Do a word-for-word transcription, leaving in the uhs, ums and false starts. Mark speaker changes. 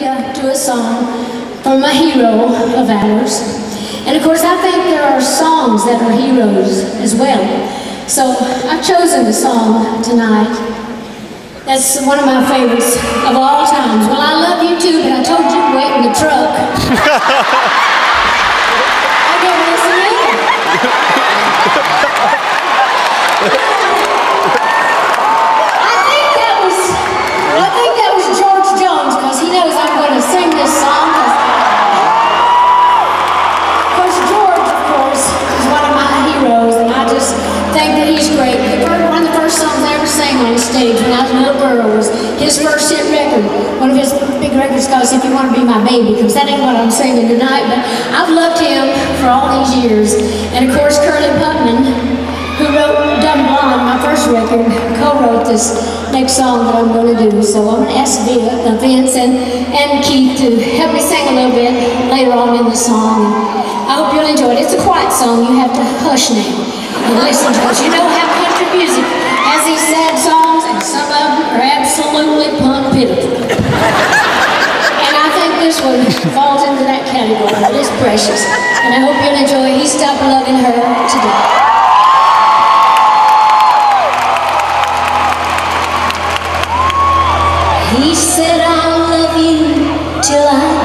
Speaker 1: to do a song from a hero of ours. And of course, I think there are songs that are heroes as well. So I've chosen a song tonight that's one of my favorites of all times. Well, I love you too, but I told you to wait in the truck. I gave this a minute. I think that was, I think that was George Jones, because he knows I'm going to sing this song. Of course, George, of course, is one of my heroes, and I just think that he's great. The first, one of the first songs I ever sang on stage when I was a little girl was his first hit record. One of his big records called If You Want to Be My Baby, because that ain't what I'm singing tonight, but I've loved him for all these years. And of course, Curly Putman, who wrote Dumb Blonde, my first record, co-wrote this next song that I'm going to do. So I'm going to ask Vince and, and Keith to help me sing a little bit later on in the song. And I hope you'll enjoy it. It's a quiet song. You have to hush now and listen to it. You know how country music has these sad songs, and some of them are absolutely punk pitiful. And I think this one falls into that category. It is precious. And I hope you'll enjoy it. He stopped loving her today. He said, I'll love you till I